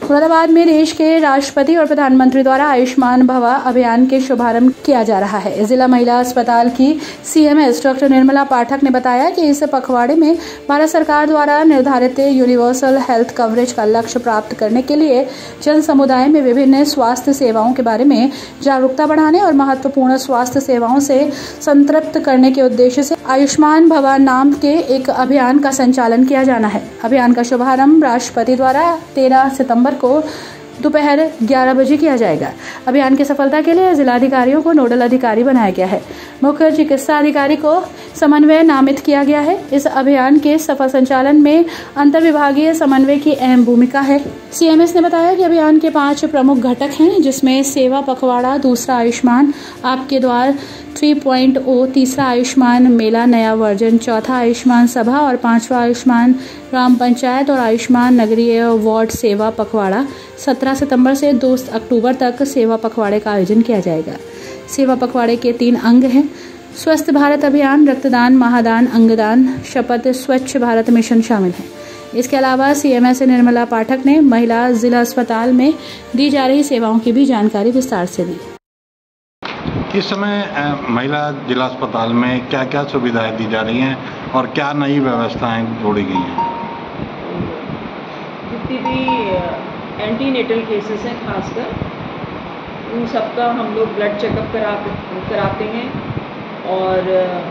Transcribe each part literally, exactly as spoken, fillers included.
मुरादाबाद में देश के राष्ट्रपति और प्रधानमंत्री द्वारा आयुष्मान भव अभियान के शुभारंभ किया जा रहा है। जिला महिला अस्पताल की सीएमएस डॉक्टर निर्मला पाठक ने बताया कि इस पखवाड़े में भारत सरकार द्वारा निर्धारित यूनिवर्सल हेल्थ कवरेज का लक्ष्य प्राप्त करने के लिए जन समुदाय में विभिन्न स्वास्थ्य सेवाओं के बारे में जागरूकता बढ़ाने और महत्वपूर्ण स्वास्थ्य सेवाओं से संतृप्त करने के उद्देश्य से आयुष्मान भव नाम के एक अभियान का संचालन किया जाना है। अभियान का शुभारंभ राष्ट्रपति द्वारा तेरह सितंबर को दोपहर ग्यारह बजे किया जाएगा। अभियान की सफलता के लिए जिलाधिकारियों को नोडल अधिकारी बनाया गया है। मुख्य चिकित्सा अधिकारी को समन्वय नामित किया गया है। इस अभियान के सफल संचालन में अंतर्विभागीय समन्वय की अहम भूमिका है। सीएमएस ने बताया कि अभियान के पांच प्रमुख घटक हैं, जिसमें सेवा पखवाड़ा, दूसरा आयुष्मान आपके द्वार थ्री पॉइंट ओ, तीसरा आयुष्मान मेला नया वर्जन, चौथा आयुष्मान सभा और पांचवा आयुष्मान ग्राम पंचायत और आयुष्मान नगरीय वार्ड सेवा पखवाड़ा। सत्रह सितंबर से दो अक्टूबर तक सेवा पखवाड़े का आयोजन किया जाएगा। सेवा पखवाड़े के तीन अंग हैं: स्वस्थ भारत अभियान, रक्तदान, महादान, अंगदान, शपथ स्वच्छ भारत मिशन शामिल है। इसके अलावा सीएमएस निर्मला पाठक ने महिला जिला अस्पताल में दी जा रही सेवाओं की भी जानकारी विस्तार से दी। इस समय महिला जिला अस्पताल में क्या क्या सुविधाएं दी जा रही हैं और क्या नई व्यवस्थाएं जोड़ी गई हैं? जितनी भी एंटी नेटल केसेस हैं खासकर उन सबका हम लोग ब्लड चेकअप करा कराते हैं और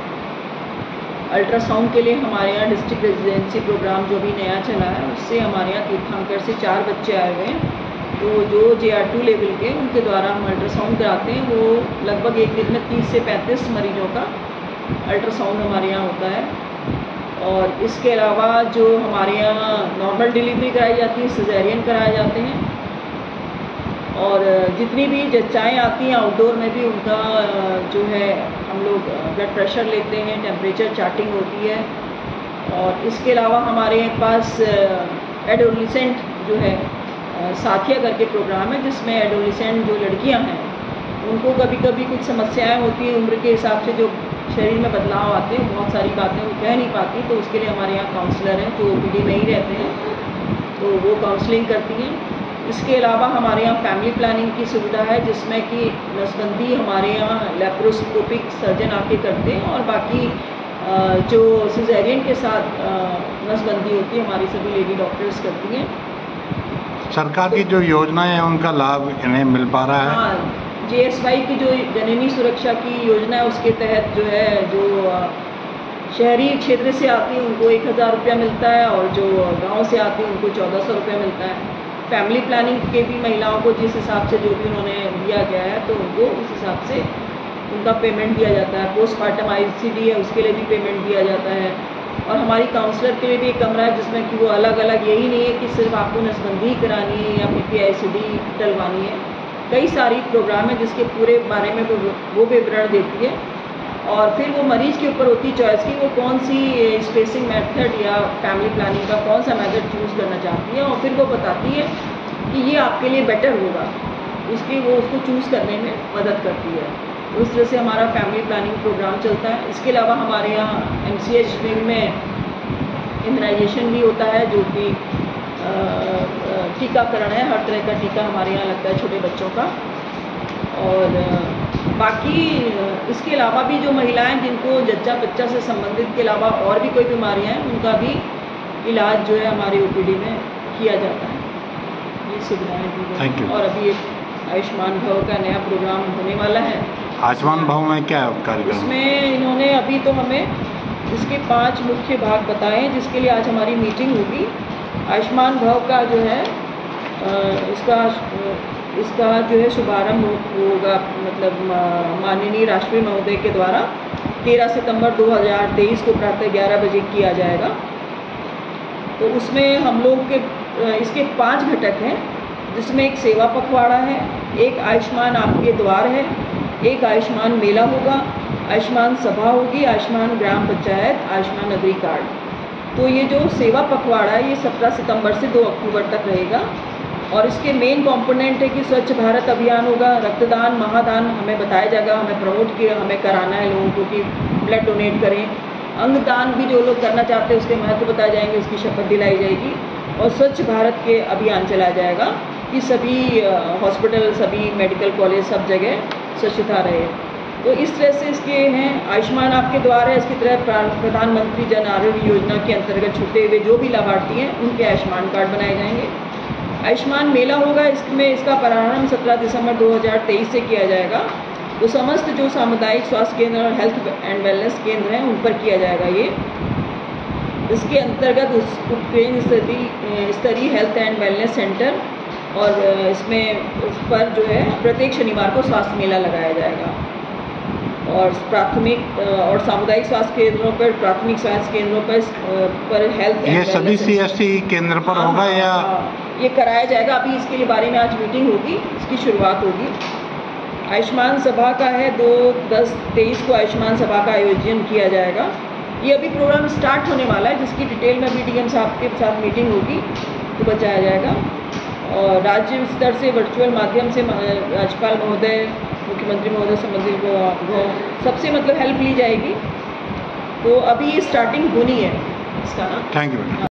अल्ट्रासाउंड के लिए हमारे यहाँ डिस्ट्रिक्ट रेजिडेंसी प्रोग्राम जो भी नया चला है उससे हमारे यहाँ तीर्थंकर से चार बच्चे आए हुए हैं। तो जो जे आर टू लेवल के उनके द्वारा हम अल्ट्रासाउंड कराते हैं। वो लगभग एक दिन में तीस से पैंतीस मरीजों का अल्ट्रासाउंड हमारे यहाँ होता है। और इसके अलावा जो हमारे यहाँ नॉर्मल डिलीवरी कराई जाती है, सिजेरियन कराए जाते हैं। और जितनी भी जच्चाएँ आती हैं आउटडोर में भी उनका जो है हम लोग ब्लड प्रेशर लेते हैं, टेम्परेचर चार्टिंग होती है। और इसके अलावा हमारे पास एडोलेसेंट जो है साथिया करके प्रोग्राम है, जिसमें एडोलेसेंट जो लड़कियां हैं उनको कभी कभी कुछ समस्याएं होती हैं, उम्र के हिसाब से जो शरीर में बदलाव आते हैं, बहुत सारी बातें वो कह नहीं पाती, तो उसके लिए हमारे यहाँ काउंसलर हैं जो ओपीडी में ही रहते हैं, तो वो काउंसलिंग करती हैं। इसके अलावा हमारे यहाँ फैमिली प्लानिंग की सुविधा है, जिसमें कि नसबंदी हमारे यहाँ लेप्रोस्कोपिक सर्जन आके करते हैं और बाकी जो सिजेरियन के साथ नसबंदी होती है हमारी सभी लेडी डॉक्टर्स करती हैं। सरकार की जो योजनाएं हैं उनका लाभ इन्हें मिल पा रहा है? हाँ, जे एस वाई की जो जननी सुरक्षा की योजना है उसके तहत जो है जो शहरी क्षेत्र से आती है उनको एक हज़ार रुपया मिलता है और जो गांव से आती है उनको चौदह सौ रुपया मिलता है। फैमिली प्लानिंग के भी महिलाओं को जिस हिसाब से जो भी उन्होंने दिया गया है तो उनको उस हिसाब से उनका पेमेंट दिया जाता है। पोस्टमार्टम आई सी डी है उसके लिए भी पेमेंट दिया जाता है। और हमारी काउंसलर के लिए भी एक कमरा है जिसमें कि वो अलग अलग, यही नहीं है कि सिर्फ आपको नसबंदी करानी है या P P I C D डलवानी है, कई सारी प्रोग्राम है जिसके पूरे बारे में वो वो विवरण देती है। और फिर वो मरीज़ के ऊपर होती चॉइस की वो कौन सी स्पेसिंग मेथड या फैमिली प्लानिंग का कौन सा मेथड चूज़ करना चाहती है और फिर वो बताती है कि ये आपके लिए बेटर होगा, उसकी वो उसको चूज़ करने में मदद करती है। उस तरह से हमारा फैमिली प्लानिंग प्रोग्राम चलता है। इसके अलावा हमारे यहाँ एम सी एच में इम्यूनाइजेशन भी होता है, जो कि टीकाकरण है, हर तरह का टीका हमारे यहाँ लगता है छोटे बच्चों का। और बाकी इसके अलावा भी जो महिलाएं जिनको जच्चा बच्चा से संबंधित के अलावा और भी कोई बीमारियां हैं उनका भी इलाज जो है हमारे ओ पी डी में किया जाता है। ये सुविधाएँ दी जाती हैं। और अभी एक आयुष्मान भव का नया प्रोग्राम होने वाला है। आयुष्मान भव में क्या कार्यक्रम? उसमें इन्होंने अभी तो हमें इसके पांच मुख्य भाग बताए हैं जिसके लिए आज हमारी मीटिंग होगी। आयुष्मान भव का जो है इसका इसका जो है शुभारंभ होगा, मतलब माननीय राष्ट्रपति महोदय के द्वारा तेरह सितंबर दो हज़ार तेईस को प्रातः ग्यारह बजे किया जाएगा। तो उसमें हम लोग के इसके पांच घटक हैं, जिसमें एक सेवा पखवाड़ा है, एक आयुष्मान आपके द्वार है, एक आयुष्मान मेला होगा, आयुष्मान सभा होगी, आयुष्मान ग्राम पंचायत, आयुष्मान नगरी कार्ड। तो ये जो सेवा पखवाड़ा है ये सत्रह सितंबर से दो अक्टूबर तक रहेगा। और इसके मेन कंपोनेंट है कि स्वच्छ भारत अभियान होगा, रक्तदान, महादान हमें बताया जाएगा, हमें प्रमोट किया, हमें कराना है लोगों को कि ब्लड डोनेट करें। अंगदान भी जो लोग करना चाहते हैं उसके महत्व बताए जाएंगे, उसकी शपथ दिलाई जाएगी। और स्वच्छ भारत के अभियान चलाया जाएगा कि सभी हॉस्पिटल, सभी मेडिकल कॉलेज, सब जगह स्वच्छता रहे। तो इस तरह से इसके हैं। आयुष्मान आपके द्वार है, इसकी तरह प्रधानमंत्री जन आरोग्य योजना के अंतर्गत छूटे हुए जो भी लाभार्थी हैं उनके आयुष्मान कार्ड बनाए जाएंगे। आयुष्मान मेला होगा, इसमें इसका प्रारंभ सत्रह दिसंबर दो हज़ार तेईस से किया जाएगा। तो समस्त जो सामुदायिक स्वास्थ्य केंद्र और हेल्थ एंड वेलनेस केंद्र हैं उन पर किया जाएगा ये। इसके अंतर्गत उस उपकेंद्र स्तरीय स्तरीय हेल्थ एंड वेलनेस सेंटर और इसमें उस पर जो है प्रत्येक शनिवार को स्वास्थ्य मेला लगाया जाएगा। और प्राथमिक और सामुदायिक स्वास्थ्य केंद्रों पर, प्राथमिक स्वास्थ्य केंद्रों पर पर हेल्थ ये सभी सी एस सी केंद्र पर होगा या ये कराया जाएगा। अभी इसके बारे में आज मीटिंग होगी, इसकी शुरुआत होगी। आयुष्मान सभा का है, दो दस तेईस को आयुष्मान सभा का आयोजन किया जाएगा। ये अभी प्रोग्राम स्टार्ट होने वाला है, जिसकी डिटेल में अभी डी एम साहब के साथ मीटिंग होगी तो बताया जाएगा। और राज्य स्तर से वर्चुअल माध्यम से राज्यपाल महोदय, मुख्यमंत्री महोदय, संबंधित सबसे मतलब हेल्प ली जाएगी। तो अभी ये स्टार्टिंग होनी है इसका ना। Thank you.